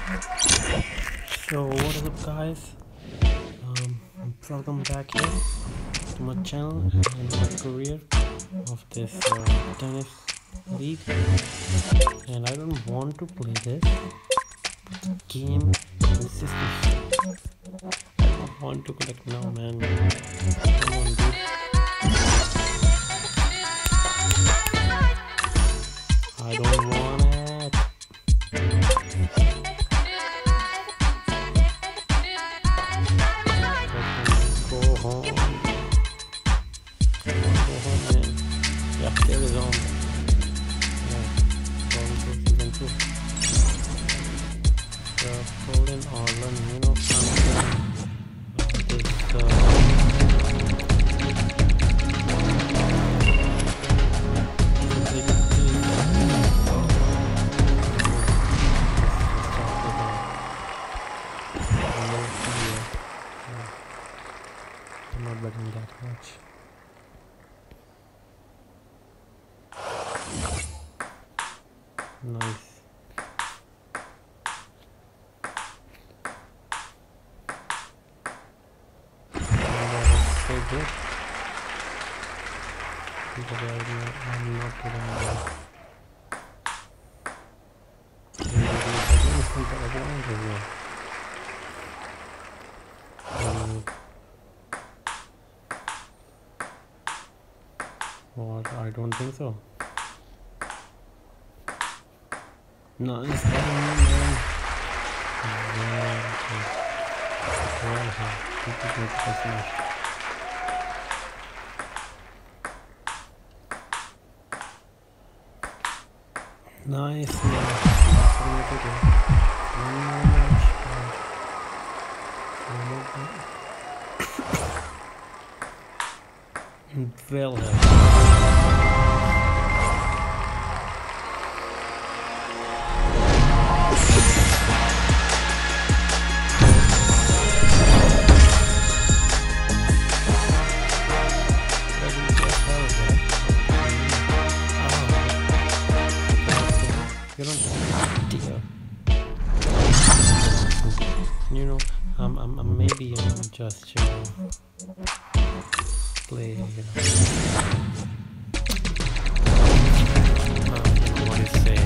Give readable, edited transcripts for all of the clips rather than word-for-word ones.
So what is up guys, welcome back here to my channel and my career of this tennis league. And I don't want to play this game consistently. I don't want to collect now, man. Come on, dude. I don't want it. Go home. Go home, man. Yeah, there is home. Yeah, going to season 2. Poland, Ireland, you know, something. I'm not betting that much. Nice. So good. But I'm not getting that. What? I don't think so. Nice, man. Nice, man. Well, you know, I'm maybe just play, what is say,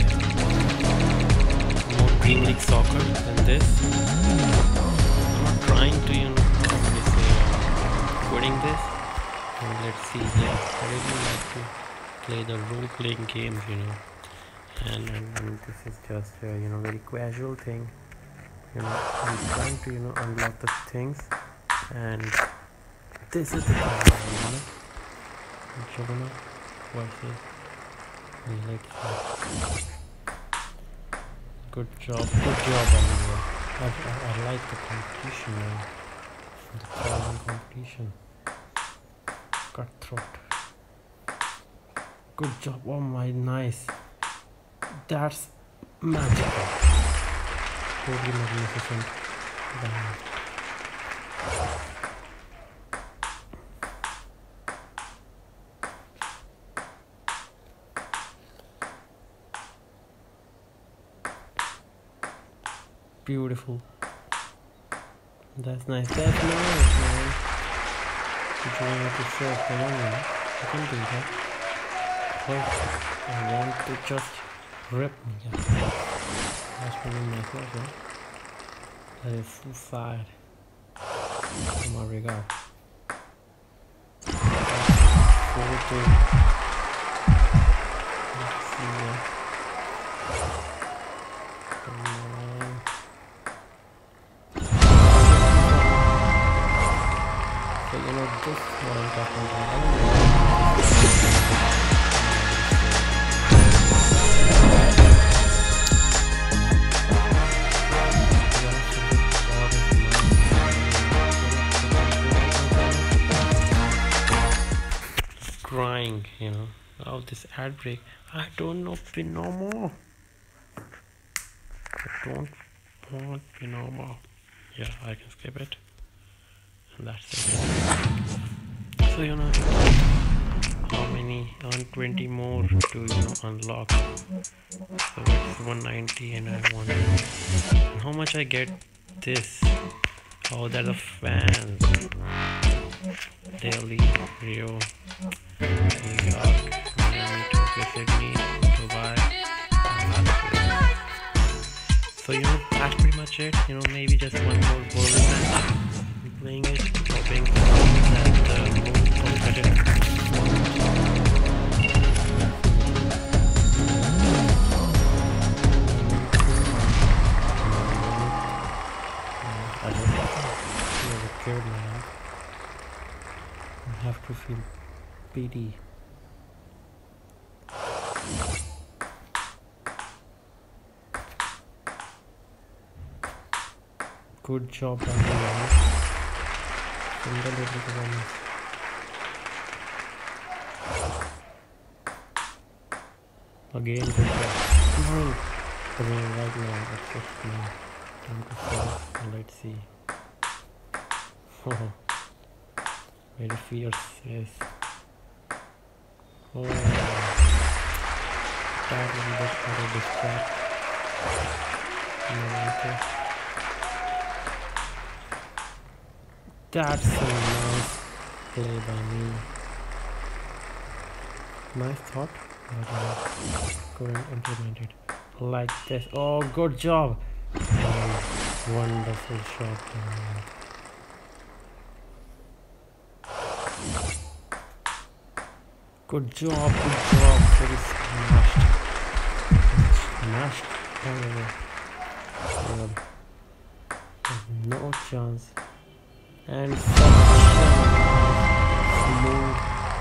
more Green League soccer than this. I'm not trying to, what is say, quitting this. And let's see. Yeah, I really like to play the role-playing games, and this is just very casual thing. I'm trying to unlock the things, and this is the game, Juggernaut versus Alexa. Good job everyone. I like the competition, man. The following competition. Cutthroat. Good job. Oh my, nice. That's magical. Totally magnificent. Beautiful. That's nice. That's nice, man. If you want to serve the one, you can do that. But I want to just rip me. That's for me myself, right? That is full fired. In my regard. 4-2. Let's see. So this one I'm talking about. Crying, oh, this ad break. I don't know pin no more. I don't want pin no more. Yeah, I can skip it. And that's it. So how many on 20 more to unlock. So it's 190 and I want how much I get this? Oh, there's a fan. Delhi, Rio, New York, Miami, Tokyo, Sydney, Dubai, and Las Vegas. So that's pretty much it. Maybe just one more bowling match. I'm playing it, hoping that the moon will cut it. I don't feel a kid now. I have to feel pity. Good job, everyone. Single little performance. Again, good job. Right now, it's just now. Time to start. Let's see. Oh, very fierce, yes. Oh, that one bit out of distract. That's a nice play by me. Nice thought, but I couldn't implement it like this. Oh, good job! Wonderful shot. Good job, very smashed. Oh, no chance. And such smooth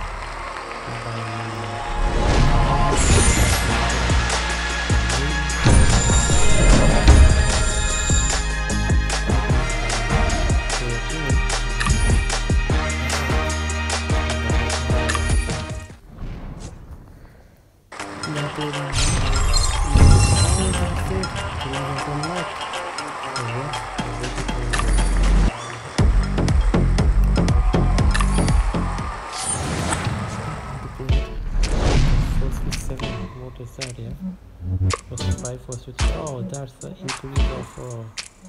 oh, that's the increase of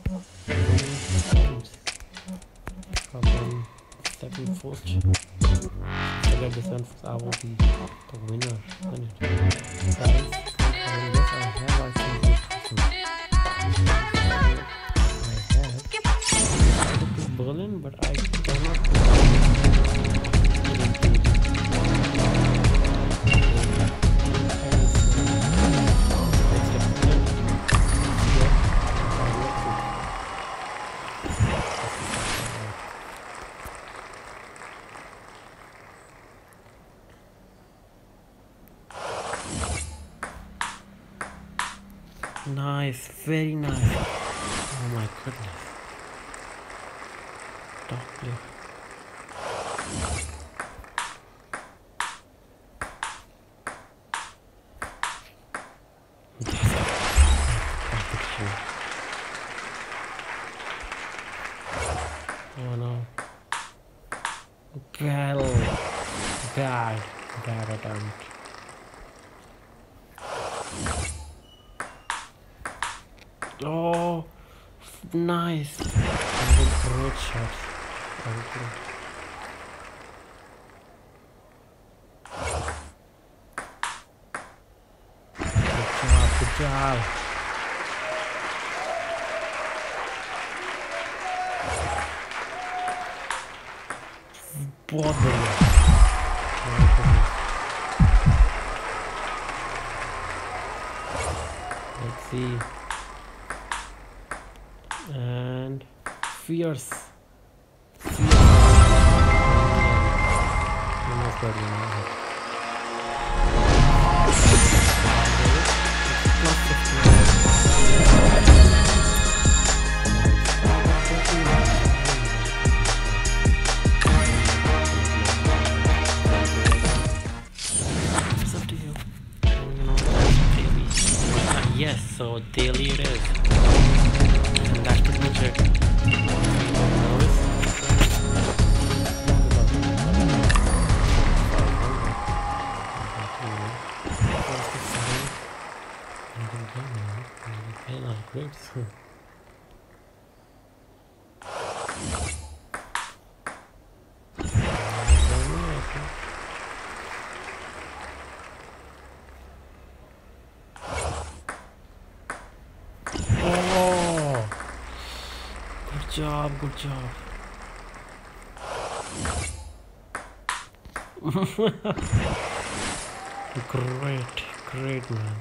20 from second first. Forget this one, I will be the winner. Guys, yes, I have I took to Berlin, but I cannot nice, very nice. Oh my goodness. Top play. Oh no. Bad attempt. Oh, nice. Great shots. Good job. बहुत बढ़िया. Let's see. And fierce. Yes, so daily it is. And that's pretty much it. Oh, good job, good job. Great, great man.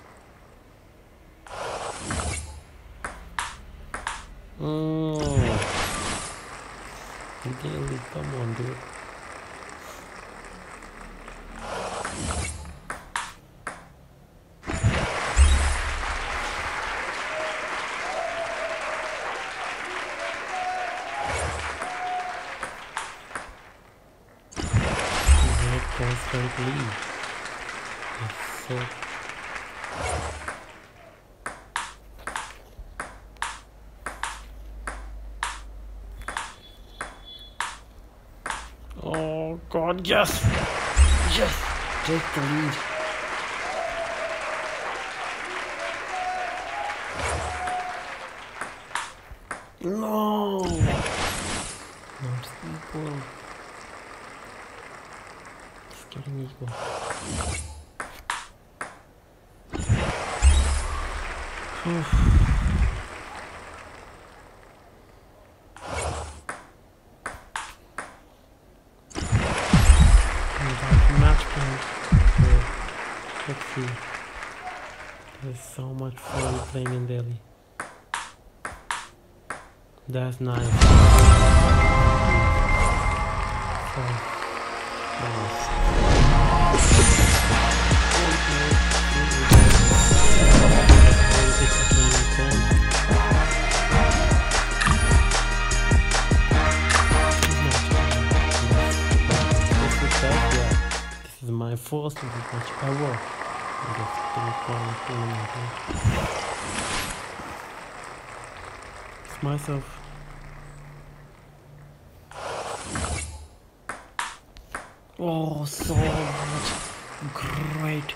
Oh, Daily, come on, dude. Constant lead. It's so oh god, yes! Yes! Take the lead. No! Not equal. It's getting equal. Match point. Let's see. There's so much fun playing in Delhi. That's nice. This is my first match ever in this 3-point tournament. It's myself. Oh, so much great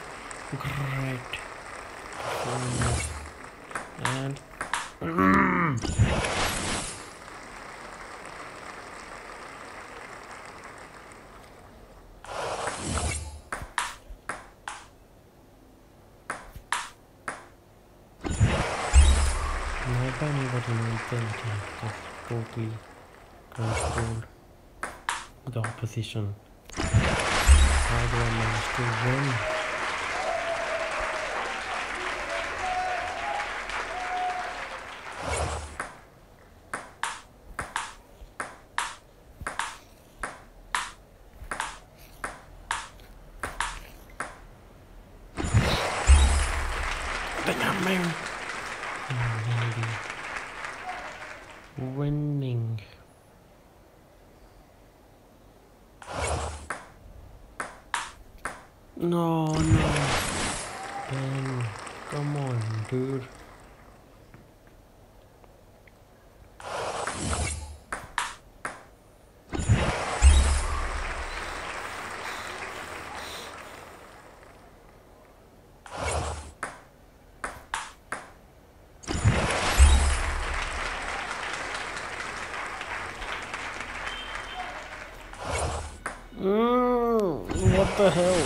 performance. And not anybody knows ability, just totally controlled the opposition. How do I manage to win? Damn, man. Winning. No, Ben, come on, dude. What the hell?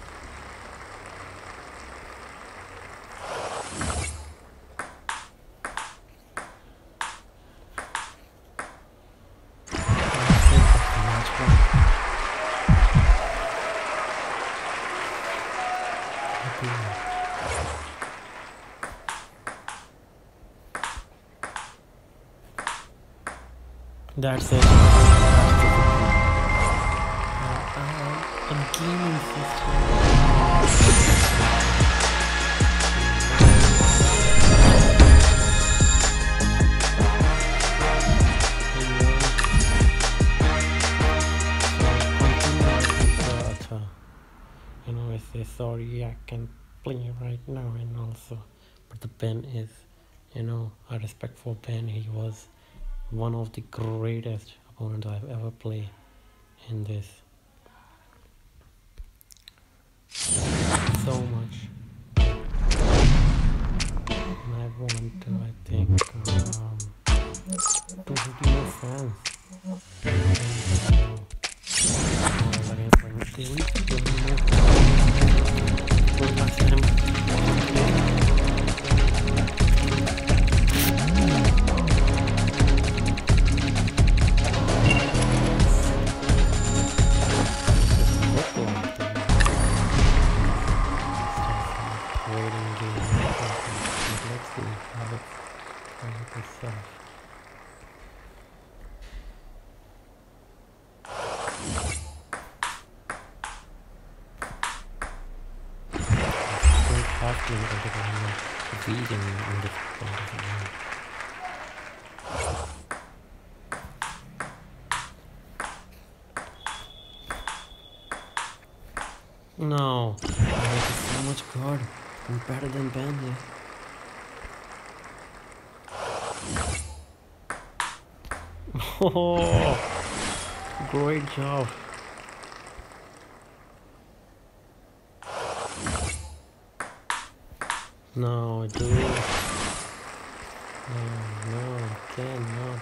That's it. A gaming system. You know, I say sorry, I can play right now, and also, but the Ben is, you know, I respect for Ben. He was one of the greatest opponents I've ever played in this. So much. And I want to, I think, 250 more fans. we go past him. No, this is so much good. I'm better than Ben here. Oh, great job. No, dude. No, cannot.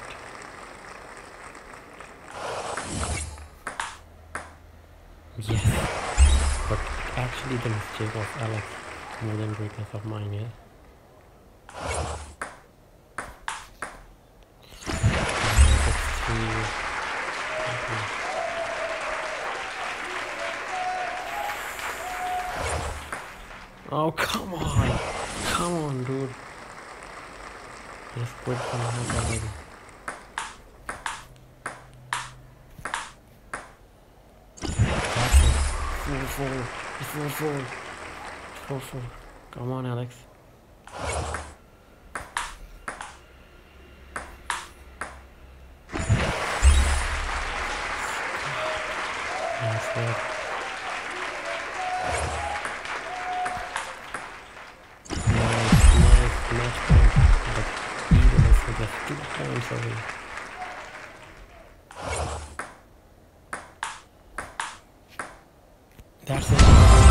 Yes. But actually the mistake of Alex more than greatness of mine, yeah? Oh, come on. Come on, dude. Just quit from house already. That's it. 4-4. Come on, Alex. Nice work. Nice match point. But Eagles are just 2 points away. That's it.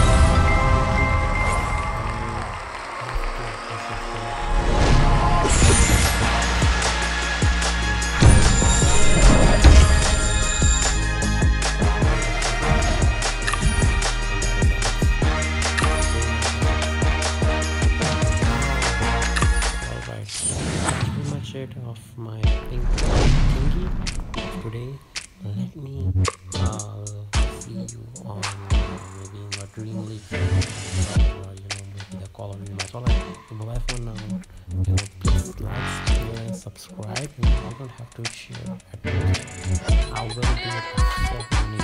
Of my thingy today. Let me see you on maybe in the Dream League, maybe the Call of Duty match. Alright, bye for now. Please like, share, and subscribe. You don't have to share at all. I will do it myself. You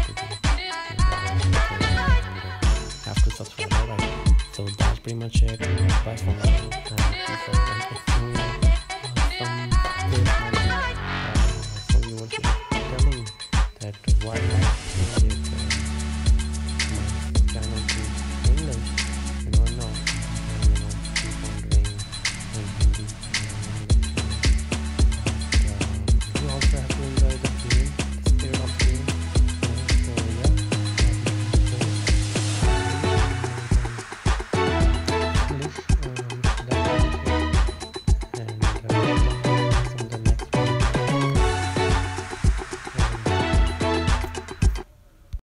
have to subscribe. Alright, so that's pretty much it. Bye for now, and peace out.